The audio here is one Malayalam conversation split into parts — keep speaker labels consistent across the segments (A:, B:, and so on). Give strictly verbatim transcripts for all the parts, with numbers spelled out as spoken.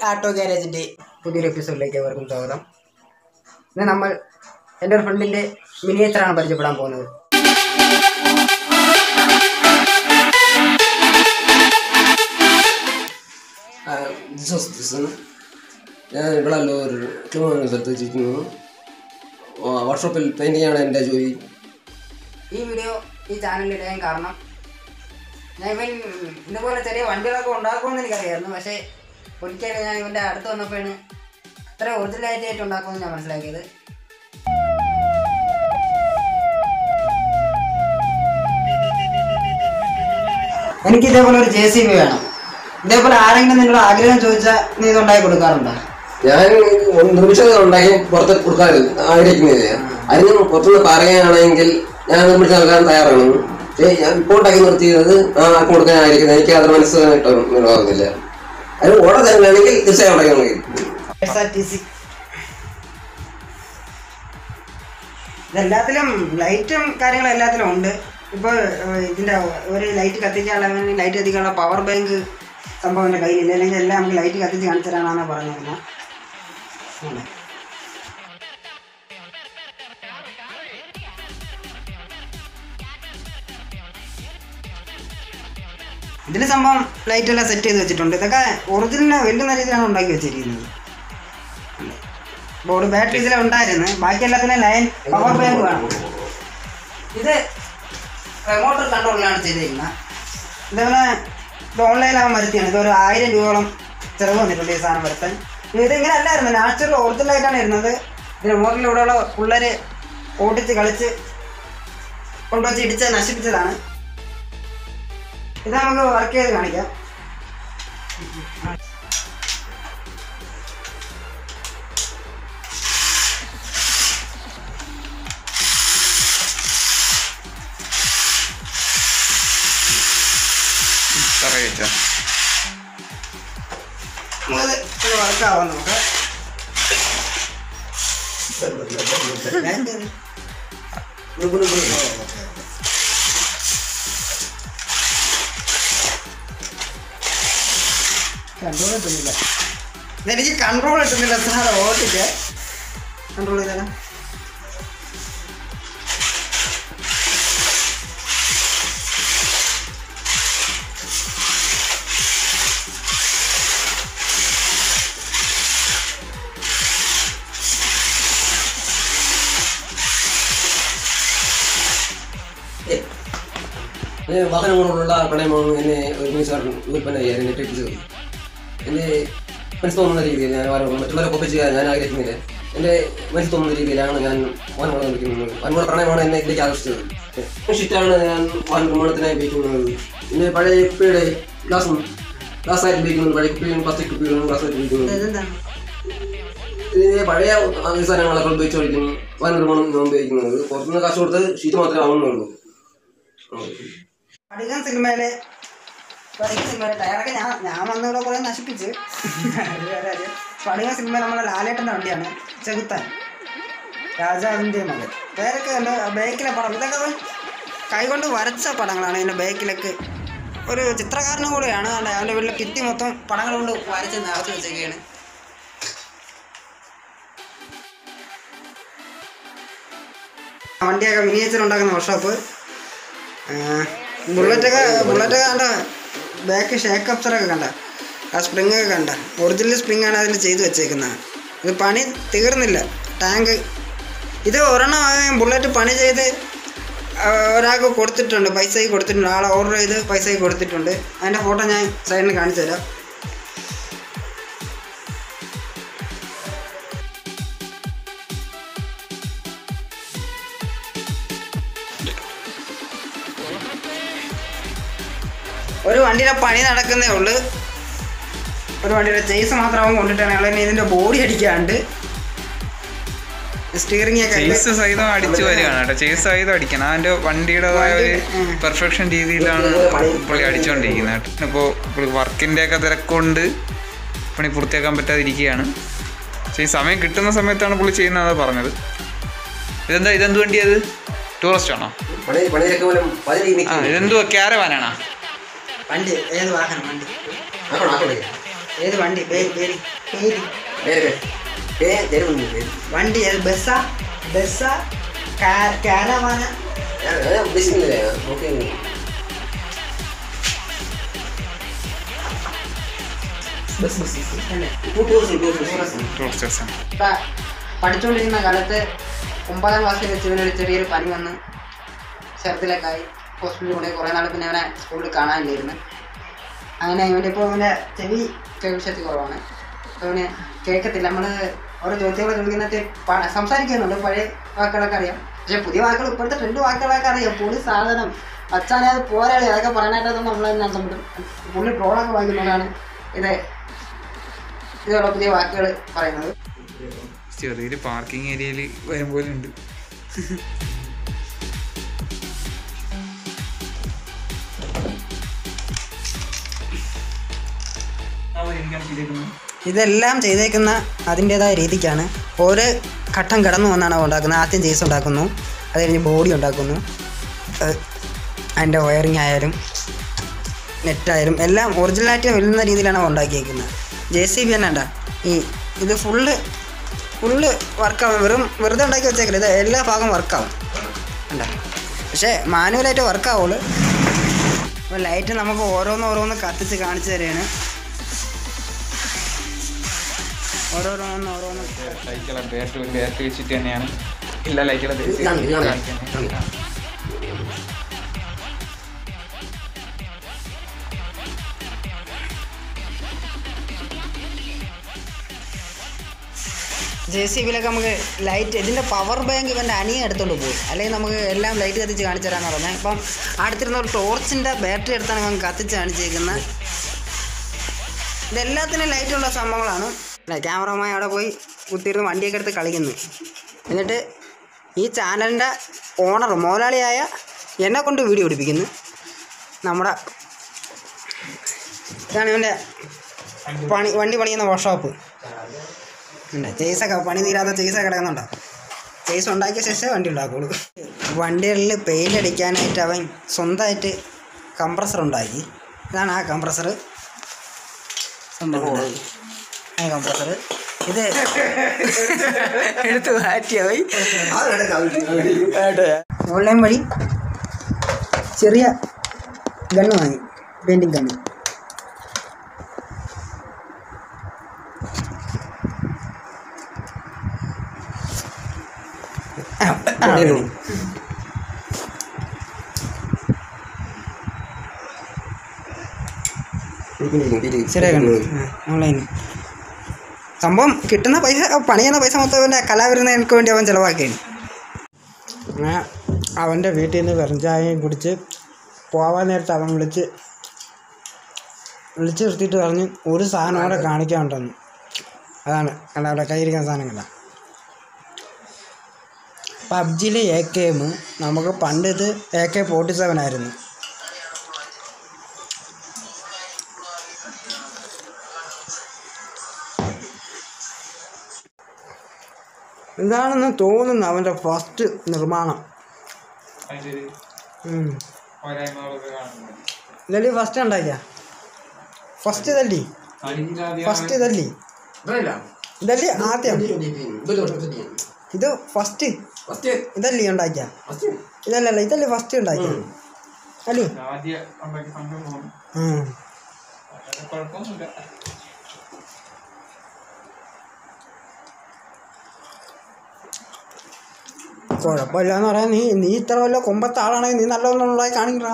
A: ആട്ടോ ഗാരേജിൻ്റെ പുതിയൊരു എപ്പിസോഡിലേക്ക് അവർക്കും സ്വാഗതം. ഇന്ന് നമ്മൾ എൻ്റെ ഒരു ഫ്രണ്ടിൻ്റെ മിനിയേച്ചറാണ് പരിചയപ്പെടാൻ പോകുന്നത്.
B: ഞാൻ ഇവിടെ ഒരു ക്ലീൻ സ്ഥലത്ത് വെച്ചിരിക്കുന്നു. വർക്ക്ഷോപ്പിൽ പെയിൻറ്റിങ്ങാണ് എൻ്റെ ജോലി.
A: ഈ വീഡിയോ ഈ ചാനലിൽ ഇടാൻ കാരണം ഞാൻ ഇവൻ ഇതുപോലെ ചെറിയ വണ്ടികളൊക്കെ ഉണ്ടാക്കുമെന്ന് എനിക്കറിയായിരുന്നു. പക്ഷേ ഒരിക്കലും ഞാൻ ഇവൻ്റെ അടുത്ത് വന്നപ്പോഴാണ് ഇത്ര ഒറിജിനലായിട്ട് ഉണ്ടാക്കുമെന്ന് ഞാൻ മനസ്സിലാക്കിയത്. എനിക്ക് ഇതേപോലെ ഒരു ജെ സി ബി വേണം. ഇതേപോലെ ആരെങ്കിലും നിങ്ങളുടെ ആഗ്രഹം ചോദിച്ചാൽ നീ ഇത് ഉണ്ടാക്കി കൊടുക്കാറുണ്ടോ?
B: ഞാൻ നിർമ്മിച്ചത് ഉണ്ടാക്കി പുറത്ത് കൊടുക്കാൻ ആഗ്രഹിക്കുന്നില്ല. അതിന് പുറത്തുനിന്ന് പറയുകയാണെങ്കിൽ ഞാൻ നിർമ്മിച്ച് നൽകാൻ തയ്യാറാണ്. പക്ഷേ ഞാൻ ഇപ്പോൾ ഉണ്ടാക്കി നിർത്തിയത് ആർക്കും കൊടുക്കാൻ ആയിരിക്കുന്നത് എനിക്ക് അത് മനസ്സിലായിട്ട് ഉണ്ടാകുന്നില്ല. അതിന് ഓർഡർ തന്നെയാണെങ്കിൽ തീർച്ചയായും ഉണ്ടാക്കി.
A: എസ് ആർ ടി സി ഇതെല്ലാത്തിലും ലൈറ്റും കാര്യങ്ങളും എല്ലാത്തിലും ഉണ്ട്. ഇപ്പോൾ ഇതിൻ്റെ ഒരു ലൈറ്റ് കത്തിക്കാനുള്ള ലൈറ്റ് കത്തിക്കാനുള്ള പവർ ബാങ്ക് സംഭവം എൻ്റെ കയ്യിലില്ല. അല്ലെങ്കിൽ എല്ലാം നമുക്ക് ലൈറ്റ് കത്തിച്ച് കാണിച്ചു തരാനാണ് പറഞ്ഞിരുന്നത്. ഇതിന് സംഭവം ലൈറ്റെല്ലാം സെറ്റ് ചെയ്ത് വെച്ചിട്ടുണ്ട്. ഇതൊക്കെ ഒറിജിനൽ വെല്ലുന്ന രീതിയിലാണ് ഉണ്ടാക്കി വെച്ചിരിക്കുന്നത്. ബോർഡ് ബാറ്ററി ഇതിലാണ് ഉണ്ടായിരുന്നു. ബാക്കി എല്ലാത്തിനും ലൈൻ പവർ ബാങ്ക് വേണം. ഇത് റിമോട്ട് കൺട്രോളിലാണ് ചെയ്തിരിക്കുന്നത്. ഇതേപോലെ ഇത് ഓൺലൈനിലാവാൻ വരുത്തിയാണ്. ഇതൊരു ആയിരം രൂപയോളം ചിലവ് വന്നിട്ടുണ്ട് ഈ സാധനം വരുത്താൻ. ഇതിങ്ങനെ അല്ലായിരുന്നു, നാച്ചുറൽ ഒറിജിനലായിട്ടാണ് ഇരുന്നത്. ഇത് റിമോട്ടിലൂടെയുള്ള പിള്ളേർ ഓടിച്ച് കളിച്ച് കൊണ്ടുവച്ച് ഇടിച്ച് നശിപ്പിച്ചതാണ്. ഇത് നമുക്ക് വർക്ക് ചെയ്ത് കാണിക്കാം. വർക്കാവാൻ നോക്കാം. കൺട്രോൾ കിട്ടുന്നില്ല. എനിക്ക് കൺട്രോൾ കിട്ടുന്നില്ല. സാറ് ഓട്ടിട്ട് കൺട്രോൾ ചെയ്താലോ?
B: വാഹനങ്ങളോടുള്ള പ്രണയമാണ് എന്നെ ഒരുമിച്ച് ഉൽപ്പന്ന ചെയ്യാൻ എന്നെ എത്തിച്ചത്. എന്നെ മനസ്സ് തോന്നുന്ന രീതിയിൽ ഞാൻ മറ്റുള്ളവരെ ഒപ്പിച്ച് ചെയ്യാൻ ഞാൻ ആഗ്രഹിക്കുന്നില്ല. എൻ്റെ മനസ്സ് തോന്നുന്ന രീതിയിലാണ് ഞാൻ വാഹനങ്ങൾ നിർമ്മിക്കുന്നത്. വാഹനങ്ങളുടെ പ്രണയമാണ് എന്നെ ഇതിലേക്ക് ആകർഷിച്ചത്. ഷിറ്റാണ് ഞാൻ വാഹന നിർമ്മാണത്തിനായി ഉപയോഗിക്കുന്നത്. പിന്നെ പഴയ കുപ്പിയുടെ ഗ്ലാസും ഗ്ലാസ്സായിട്ട് ഉപയോഗിക്കുന്നത്. പഴയ കുപ്പികളും പ്ലാസ്റ്റിക് കുപ്പികളും ഗ്ലാസ്സായിട്ട് ഉപയോഗിക്കുന്നത്. ഇതിന് പഴയ സാധനങ്ങളൊക്കെ ഉപയോഗിച്ച് കളിക്കുന്നു. വാഹന നിർമ്മാണം ഉപയോഗിക്കുന്നത്. പുറത്തുനിന്ന് കാശ് കൊടുത്ത് ഷീറ്റ് മാത്രമേ വാങ്ങുന്നുള്ളൂ.
A: സ്ഫടികം സിനിമയിലെ സിനിമയിലെ ടയറൊക്കെ ഞാൻ ഞാൻ വന്നിവിടെ കുറേ നശിപ്പിച്ച്. സ്ഫടികം സിനിമ നമ്മളെ ലാലേട്ടൻ്റെ വണ്ടിയാണ്. ചെകുത്താൻ രാജാവിൻ്റെ മകൻ. പേരൊക്കെ ഉണ്ട്. ബേക്കിലെ പടം ഇതൊക്കെ കൈകൊണ്ട് വരച്ച പടങ്ങളാണ്. ഇതിൻ്റെ ബേക്കിലൊക്കെ ഒരു ചിത്രകാരനും കൂടെയാണ്. അവൻ്റെ വീട്ടിലെ കിറ്റി മൊത്തം പടങ്ങൾ കൊണ്ട് വരച്ച് നിറച്ച് വെച്ചൊക്കെയാണ്. വണ്ടിയൊക്കെ മിനിയേച്ചർ ഉണ്ടാക്കുന്ന വർക്ക്ഷോപ്പ്. ബുള്ളറ്റൊക്കെ ബുള്ളറ്റൊക്കെ കണ്ട ബാക്ക് ഷേക്ക് അപ്സറൊക്കെ കണ്ട ആ സ്പ്രിങ്ങൊക്കെ കണ്ട ഒറിജിനൽ സ്പ്രിങ്ങാണ് അതിൽ ചെയ്ത് വെച്ചേക്കുന്നത്. ഇത് പണി തീർന്നില്ല. ടാങ്ക് ഇത് ഒരെണ്ണം ബുള്ളറ്റ് പണി ചെയ്ത് ഒരാൾക്ക് കൊടുത്തിട്ടുണ്ട്. പൈസയ്ക്ക് കൊടുത്തിട്ടുണ്ട്. ആളെ ഓർഡർ ചെയ്ത് പൈസയ്ക്ക് കൊടുത്തിട്ടുണ്ട്. അതിൻ്റെ ഫോട്ടോ ഞാൻ സൈഡിൽ കാണിച്ചു തരാം. ഒരു വണ്ടിയുടെ പണി നടക്കുന്നേ ഉള്ളു. ഒരു വണ്ടിയുടെ ചേസ് മാത്രമാകും കൊണ്ടിട്ടാണ് ഞങ്ങൾ ഇതിൻ്റെ ബോഡി അടിക്കാണ്ട് സ്റ്റിയറിംഗ് ഒക്കെ
C: ചേസ് സഹിതം അടിച്ചു വരികയാണ് കേട്ടോ. ചേസ് സഹിതം അടിക്കണം. അതിൻ്റെ വണ്ടിയുടേതായ ഒരു പെർഫെക്ഷൻ രീതിയിലാണ് പുള്ളി അടിച്ചുകൊണ്ടിരിക്കുന്നത് കേട്ടോ. ഇപ്പോൾ പുള്ളി വർക്കിൻ്റെ ഒക്കെ തിരക്കൊണ്ട് പണി പൂർത്തിയാക്കാൻ പറ്റാതിരിക്കുകയാണ്. പക്ഷേ ഈ സമയം കിട്ടുന്ന സമയത്താണ് പുള്ളി ചെയ്യുന്നത് പറഞ്ഞത്. ഇതെന്താ ഇതെന്ത് വണ്ടിയത്? ടൂറിസ്റ്റ് ആണോ? ആ ഇതെന്തുവാ? ക്യാരവാനാണോ?
A: വണ്ടി ഏത് വാഹനം? വണ്ടി ഏത് വണ്ടി? പേര് പേര് പേര്
B: പേര് പേര് പേര് ഒന്നും പേര്
A: വണ്ടി ഏത് ബസ്സാ ബസ്സാ കാരവാന
B: ഞാൻ ഉദ്ദേശിക്കുന്നില്ലേ okay bus bus tourism tourism
C: tourist ബസ്സാണ്.
A: ഇപ്പം പഠിച്ചുകൊണ്ടിരുന്ന കാലത്ത് ഒമ്പതാം ക്ലാസ്സിൽ വെച്ച് ഇവനൊരു ചെറിയൊരു പനി വന്ന് ചെറുതിലേക്കായി ഹോസ്പിറ്റലിൽ കൊണ്ടുപോയി കുറേ നാൾ പിന്നെ അവനെ സ്കൂളിൽ കാണാനില്ലായിരുന്നു. അങ്ങനെ ഇവൻ്റെ ഇപ്പോൾ അവൻ്റെ ചെവി കേൾവിശക്തി കുറവാണ്. അപ്പോൾ അവന് കേൾക്കത്തില്ല. നമ്മൾ ഓരോ ചോദ്യങ്ങൾ ചോദിക്കുന്നതിനകത്ത് പ- സംസാരിക്കുന്നുണ്ട്, പഴയ വാക്കുകളൊക്കെ അറിയാം. പക്ഷേ പുതിയ വാക്കുകൾ ഇപ്പോഴത്തെ ട്രെൻഡ് വാക്കുകളൊക്കെ അറിയാം. പുള്ളി സാധനം അച്ഛനെ അത് പോരാളി അതൊക്കെ പറയാനായിട്ടൊന്നും നമ്മൾ തന്നെ അർത്ഥം പുള്ളി ട്രോളൊക്കെ വായിക്കുന്നതാണ് ഇത് ഇതുള്ള പുതിയ വാക്കുകൾ പറയുന്നത്.
C: ചെറിയൊരു പാർക്കിംഗ് ഏരിയയിൽ വരും പോലെ ഉണ്ട്.
A: ഇതെല്ലാം ചെയ്തേക്കുന്ന അതിൻ്റേതായ രീതിക്കാണ്. ഓരോ ഘട്ടം കടന്നു വന്നാണ് ഉണ്ടാക്കുന്നത്. ആദ്യം ചേസ് ഉണ്ടാക്കുന്നു, അത് കഴിഞ്ഞ് ബോഡി ഉണ്ടാക്കുന്നു, അതിൻ്റെ വയറിങ് ആയാലും നെറ്റായാലും എല്ലാം ഒറിജിനലായിട്ട് വരുന്ന രീതിയിലാണ് ഉണ്ടാക്കിയേക്കുന്നത്. ജെ സി ബി തന്നെ ഉണ്ടാ ഈ ഇത് ഫുള്ള് ഫുള്ള് വർക്കാവും. വെറും വെറുതെ ഉണ്ടാക്കി വെച്ചേക്കില്ല, ഇത് എല്ലാ ഭാഗം വർക്കാവും ഉണ്ടാ. പക്ഷേ മാനുവലായിട്ട് വർക്കാവുള്ളൂ. അപ്പോൾ ലൈറ്റ് നമുക്ക് ഓരോന്ന് ഓരോന്ന് കത്തിച്ച് കാണിച്ചു തരികയാണ്. ഓരോരോന്ന് ഓരോന്ന്
C: ലൈറ്റുകളെ ബാറ്ററി ബാറ്ററി വെച്ചിട്ട് തന്നെയാണ് എല്ലാ ലൈറ്റുകളും
A: ജെ സി ബിയിലൊക്കെ നമുക്ക് ലൈറ്റ് ഇതിൻ്റെ പവർ ബാങ്ക് ഇവൻ്റെ അനിയൻ എടുത്തുകൊണ്ട് പോയി, അല്ലെങ്കിൽ നമുക്ക് എല്ലാം ലൈറ്റ് കത്തിച്ച് കാണിച്ചു തരാമെന്ന് പറഞ്ഞാൽ ഇപ്പം അടുത്തിരുന്ന ഒരു ടോർച്ചിൻ്റെ ബാറ്ററി എടുത്താണ് ഇവൻ കത്തിച്ച് കാണിച്ചേക്കുന്നത്. ഇതെല്ലാത്തിനും ലൈറ്റുള്ള സംഭവങ്ങളാണ്. അല്ല ക്യാമറമാൻ അവിടെ പോയി കുത്തിയിരുന്ന് വണ്ടിയൊക്കെ എടുത്ത് കളിക്കുന്നു. എന്നിട്ട് ഈ ചാനലിൻ്റെ ഓണർ മോലാളിയായ എന്നെ കൊണ്ട് വീഡിയോ പിടിപ്പിക്കുന്നു. നമ്മുടെ ഇതാണ് ഇവൻ്റെ പണി വണ്ടി പണിയുന്ന വർക്ക്ഷോപ്പ് ഉണ്ട്. ചേസൊക്കെ പണി തീരാത്ത ചേസൊക്കെ കിടക്കുന്നുണ്ടോ. ചേസ് ഉണ്ടാക്കിയ ശേഷം വണ്ടി ഉണ്ടാക്കുള്ളൂ. വണ്ടികളിൽ പെയിൻ്റ് അടിക്കാനായിട്ട് അവൻ സ്വന്തമായിട്ട് കംപ്രസർ ഉണ്ടാക്കി. ഇതാണ് ആ കംപ്രസർ സംഭവം. ആ കംപ്രസർ ഇത് എടുത്ത് മാറ്റിയായി ഓൺലൈൻ വഴി ചെറിയ ഗണ്ണ് വാങ്ങി, പെയിൻറ്റിങ് ഗണ്ണ്. ചെറിയ ഗണ്ണ് ഓൺലൈൻ സംഭവം. കിട്ടുന്ന പൈസ പണി ചെയ്യുന്ന പൈസ മൊത്തം അവൻ്റെ കലാവിരുന്നതിനൊക്കെ വേണ്ടി അവൻ ചിലവാക്കിയാണ്. അങ്ങനെ അവൻ്റെ വീട്ടിൽ നിന്ന് വെറും ചായയും കുടിച്ച് പോവാൻ നേരത്തെ അവൻ വിളിച്ച് വിളിച്ച് നിർത്തിയിട്ട് പറഞ്ഞ് ഒരു സാധനം കൂടെ കാണിക്കാനുണ്ടെന്ന്. അതാണ് കണ്ട അവിടെ കയ്യിരിക്കുന്ന സാധനങ്ങളാണ്. പബ്ജിയിൽ എ കെ എം നമുക്ക് പണ്ട് ഇത് എ കെ ഫോർട്ടി സെവൻ ആയിരുന്നു. ഇതാണെന്ന് തോന്നുന്നു അവൻ്റെ ഫസ്റ്റ് നിർമ്മാണം. ഇതല്ലേ ഫസ്റ്റ് ഉണ്ടാക്കിയ ഫസ്റ്റ് ഇതല്ലേ ഫസ്റ്റ് ഇതല്ലേ ഇതല്ലേ ആദ്യം ഇത് ഫസ്റ്റ് ഇതല്ലേ ഉണ്ടാക്കിയ ഇതല്ലല്ല ഇതല്ലേ ഫസ്റ്റ് ഉണ്ടാക്കിയ അല്ലേ? കുഴപ്പമില്ലാന്ന് പറയാൻ നീ നീ ഇത്ര വല്ല കൊമ്പത്തെ ആളാണെങ്കിൽ നീ നല്ലതൊന്നുള്ളതായി കാണിക്കടാ.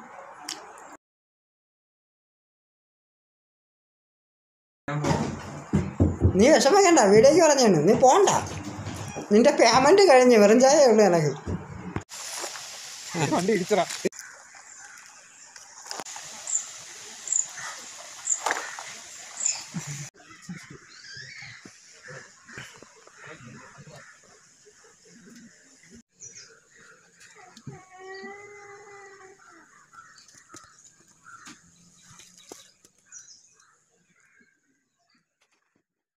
A: നീ വിഷമിക്കണ്ട, വീഡിയോക്ക് പറഞ്ഞാണ് നീ പോണ്ട. നിന്റെ പേയ്മെന്റ് കഴിഞ്ഞ് വെറും ചായ ഉള്ളു എനിക്ക്.